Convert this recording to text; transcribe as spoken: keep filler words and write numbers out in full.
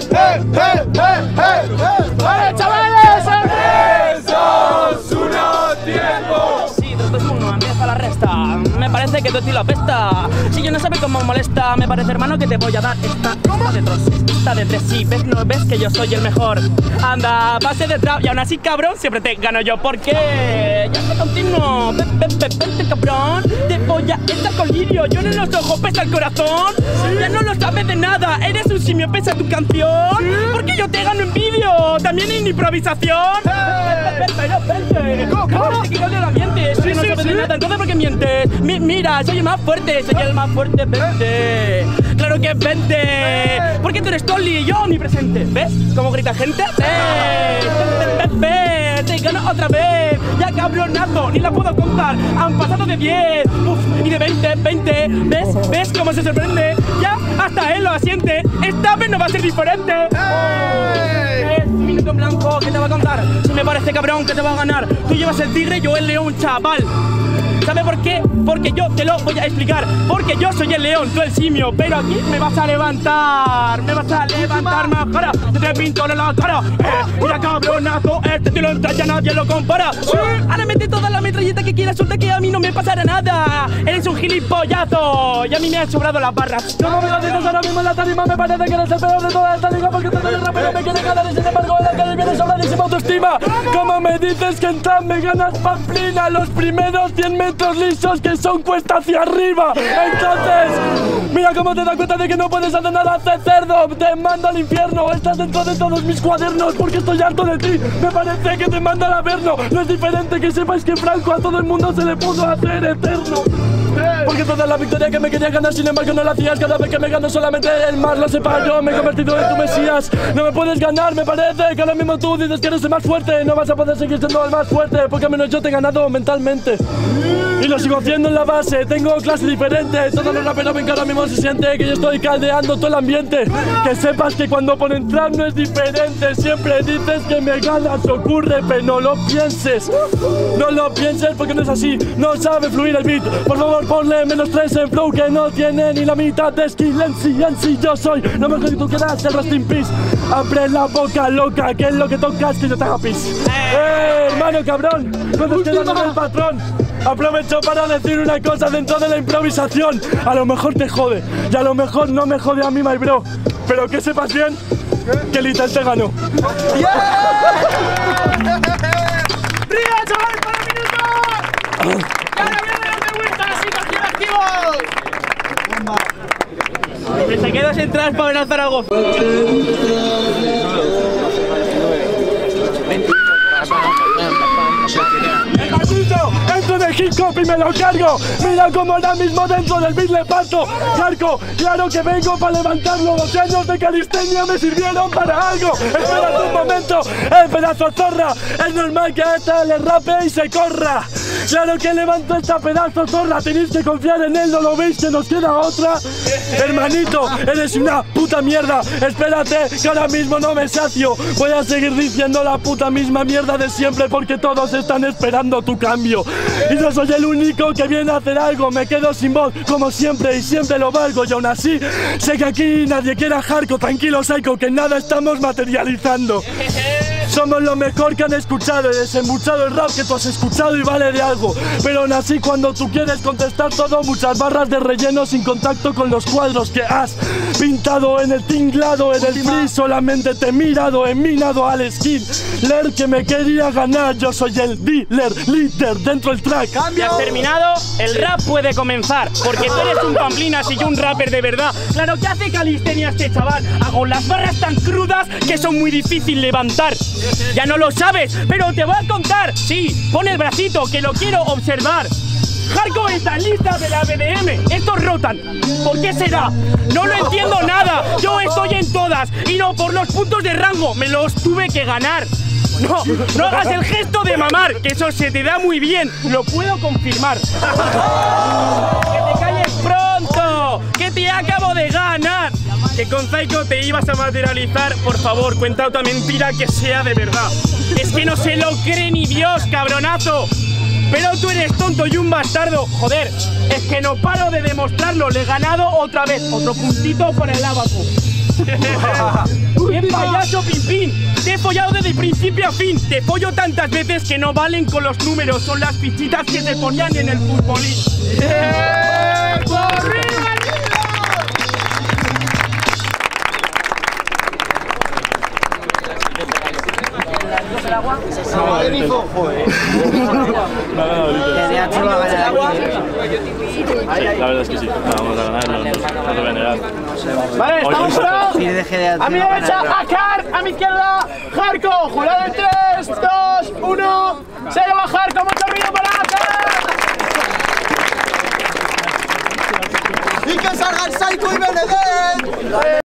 ¡Eh, eh, eh, eh, eh! ¡Vale, chavales! ¡Tres, dos, uno, tiempo! Sí, tres, dos, uno, empieza la resta. Me parece que tu estilo apesta. Si yo no sabe cómo molesta, me parece, hermano, que te voy a dar esta. Esta de tres, esta de tres, sí. ¿Ves? No ves que yo soy el mejor. Anda, pase de trap y aún así, cabrón, siempre te gano yo. ¿Por qué? Ya no continuo. Ven, ven, ven, vente, cabrón. Te voy a estar con lirio. Yo en los ojos pesa el corazón. Ya no lo sabes de nada. Eres un simio, pesa tu canción. Porque yo te gano en vídeo. También en improvisación. Ven, ven, vente. ¿Cómo? Te quiero del ambiente. Si no sabes de nada, entonces ¿por qué mientes? Mi, mira, soy el más fuerte. Soy el más fuerte, vente. Claro que vente. Porque tú eres Tolly y yo omnipresente. ¿Ves cómo grita gente? ¡Eh! ¡Ven, ven, ven! ¡Te gano otra vez! Ya cabronazo, ni la puedo contar. Han pasado de diez, uf, y de veinte, veinte. ¿Ves? ¿Ves cómo se sorprende? Ya hasta él lo asiente. Esta vez no va a ser diferente. ¡Eh! Un minuto en blanco, ¿qué te va a contar? Si me parece cabrón que te va a ganar. Tú llevas el tigre, yo el león, chaval. ¿Sabe por qué? Porque yo te lo voy a explicar. Porque yo soy el león, tú el simio. Pero aquí me vas a levantar. Me vas a levantar más cara. Te te pinto en la cara. Eh, mira cabronazo, este te lo entra, ya nadie lo compara. Sí. Ahora mete toda la metralleta que quieras, suelta que a mí no me pasará nada. Eres un gilipollazo y a mí me han sobrado las barras. No me lo dices ahora mismo en la tarima. Me parece que eres el peor de toda esta liga. Porque todo el rapero me quiere ganar y sin embargo en la calle viene sobradísima autoestima. ¿Cómo me dices que en trap me ganas pamplina? Los primeros cien metros lisos que son cuesta hacia arriba. Entonces, mira cómo te das cuenta de que no puedes hacer nada, hace cerdo. Te mando al infierno, estás dentro de todos mis cuadernos porque estoy harto de ti. Me parece que te mando al averno. No es diferente que sepáis que Franco a todo el mundo se le pudo hacer eterno. Porque toda la victoria que me quería ganar, sin embargo no la hacías. Cada vez que me gano solamente el más lo separo. Me he convertido en tu mesías. No me puedes ganar, me parece que ahora mismo tú dices que eres el más fuerte. No vas a poder seguir siendo el más fuerte porque al menos yo te he ganado mentalmente. Y lo sigo haciendo en la base, tengo clase diferente. Todos los raperos ven que ahora mismo se siente que yo estoy caldeando todo el ambiente. Que sepas que cuando ponen trap no es diferente. Siempre dices que me ganas, ocurre, pero no lo pienses. No lo pienses porque no es así, no sabe fluir el beat. Por favor ponle menos tres en flow que no tiene ni la mitad de skill en sí, en sí yo soy lo mejor que tú quieras, el rest in peace. Abre la boca loca, que es lo que tocas que yo te haga pis. Eh, hermano cabrón, cuando quedas con el patrón. Aprovecho para decir una cosa dentro de la improvisación. A lo mejor te jode, y a lo mejor no me jode a mí, my bro. Pero que sepas bien que Little te ganó. ¡Ría, chavales, para el minuto! ¡Y ahora vienen los de vuelta, así que activos! Se quedas sin tras para lanzar algo. Entro de hip hop y me lo cargo. Mira como ahora mismo dentro del beat le parto. Cargo, claro que vengo para levantarlo. Los años de calistenia me sirvieron para algo. Espera un momento, el pedazo zorra. Es normal que a esta le rape y se corra. Claro que levanto esta pedazo zorra. Tenéis que confiar en él, no lo veis que nos queda otra. Hermanito, eres una puta mierda. Espérate que ahora mismo no me sacio. Voy a seguir diciendo la puta misma mierda de siempre porque todos están esperando tu cambio. Y yo soy el único que viene a hacer algo. Me quedo sin voz como siempre y siempre lo valgo. Y aún así sé que aquí nadie quiera hardcore. Tranquilo, psycho, que nada estamos materializando. Somos lo mejor que han escuchado. He desembuchado el rap que tú has escuchado y vale de algo. Pero aún así cuando tú quieres contestar todo, muchas barras de relleno sin contacto con los cuadros que has pintado en el tinglado. En el free solamente te he mirado, he minado al skin. Leer que me quería ganar, yo soy el dealer, líder dentro del track. ¿Ya has terminado? El rap puede comenzar. Porque tú eres un pamplinas y yo un rapper de verdad. Claro que hace calistenia este chaval. Hago las barras tan crudas que son muy difícil levantar. Ya no lo sabes, pero te voy a contar. Sí, pon el bracito que lo quiero observar. Hardcore está lista de la B D M. Estos rotan. ¿Por qué será? No lo entiendo nada. Yo estoy en todas. Y no por los puntos de rango. Me los tuve que ganar. No, no hagas el gesto de mamar, que eso se te da muy bien. Lo puedo confirmar. Que te calles pronto, que te acabo de ganar. Que con Psycho te ibas a materializar. Por favor, cuenta otra mentira que sea de verdad. Es que no se lo cree ni Dios, cabronazo. Pero tú eres tonto y un bastardo. Joder, es que no paro de demostrarlo. Le he ganado otra vez. Otro puntito por el abaco. ¡Qué payaso, Pimpín! Te he follado desde principio a fin. Te follo tantas veces que no valen con los números. Son las fichitas que se ponían en el futbolín. ¡Eh! ¡Corrido! ¿El agua? La verdad es que sí, vamos a ganar, no, no, no te voy a negar. Vale, estamos jurados. A mi derecha, Akar, a mi izquierda, Jarko, jurado